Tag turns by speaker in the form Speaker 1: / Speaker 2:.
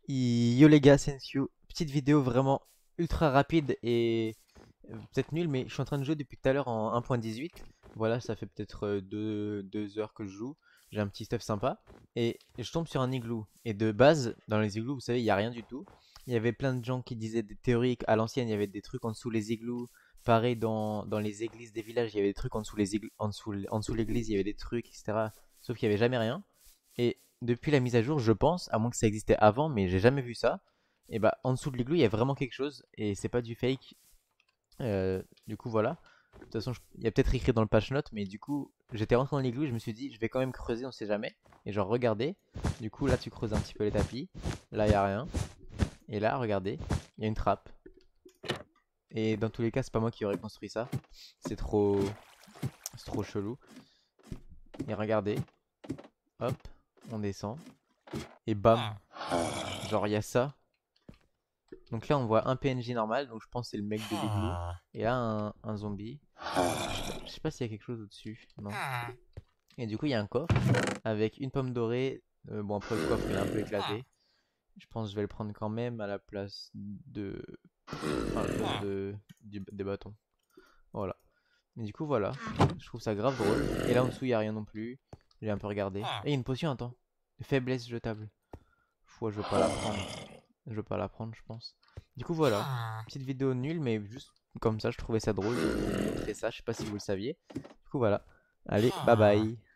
Speaker 1: Yo les gars, c'est Ensio. Petite vidéo vraiment ultra rapide et peut-être nulle, mais je suis en train de jouer depuis tout à l'heure en 1.18. Voilà, ça fait peut-être 2 heures que je joue. J'ai un petit stuff sympa. Et je tombe sur un igloo. Et de base, dans les igloos, vous savez, il n'y a rien du tout. Il y avait plein de gens qui disaient des théories à l'ancienne, il y avait des trucs en dessous les igloos. Pareil, dans les églises des villages, il y avait des trucs en dessous en dessous l'église, il y avait des trucs, etc. Sauf qu'il n'y avait jamais rien. Et depuis la mise à jour, je pense, à moins que ça existait avant, mais j'ai jamais vu ça. Et bah en dessous de l'igloo, il y a vraiment quelque chose et c'est pas du fake. Du coup, voilà. De toute façon, il y a peut-être écrit dans le patch note, mais du coup, j'étais rentré dans l'igloo et je me suis dit, je vais quand même creuser, on sait jamais. Et genre, regardez. Du coup, là, tu creuses un petit peu les tapis. Là, il y a rien. Et là, regardez, il y a une trappe. Et dans tous les cas, c'est pas moi qui aurais construit ça. C'est trop, c'est trop chelou. Et regardez, hop, on descend. Et bam, genre, il y a ça. Donc là, on voit un PNJ normal, donc je pense que c'est le mec de l'igloo. Et là, un zombie. Je sais pas s'il y a quelque chose au-dessus. Non. Et du coup, il y a un coffre avec une pomme dorée. Bon, après, le coffre il est un peu éclaté. Je pense que je vais le prendre quand même à la place de. Enfin, à la place des bâtons. Voilà. Et du coup, voilà. Je trouve ça grave drôle. Et là, en dessous, il n'y a rien non plus. J'ai un peu regardé. Et il y a une potion, attends. Faiblesse jetable. Je veux pas la prendre. Je veux pas la prendre, je pense. Du coup, voilà. Petite vidéo nulle, mais juste comme ça, je trouvais ça drôle de vous montrer ça. Je sais pas si vous le saviez. Du coup, voilà. Allez, bye bye.